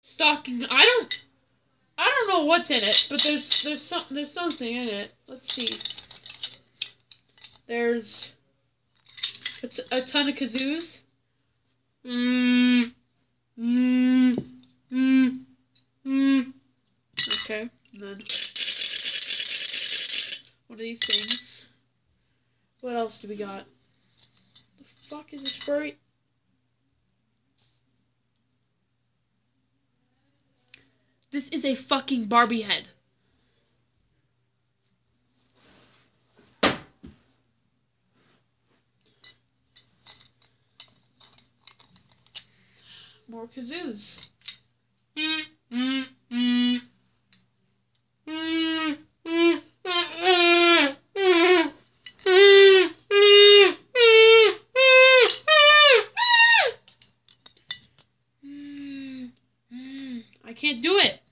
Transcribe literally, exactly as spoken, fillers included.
Stocking. I don't. I don't know what's in it, but there's there's some there's something in it. Let's see. There's a, t a ton of kazoos. Mm, mm, mm, mm. Okay, and then one of these things. What else do we got? The fuck is this furry? This is a fucking Barbie head. More kazoos. I can't do it.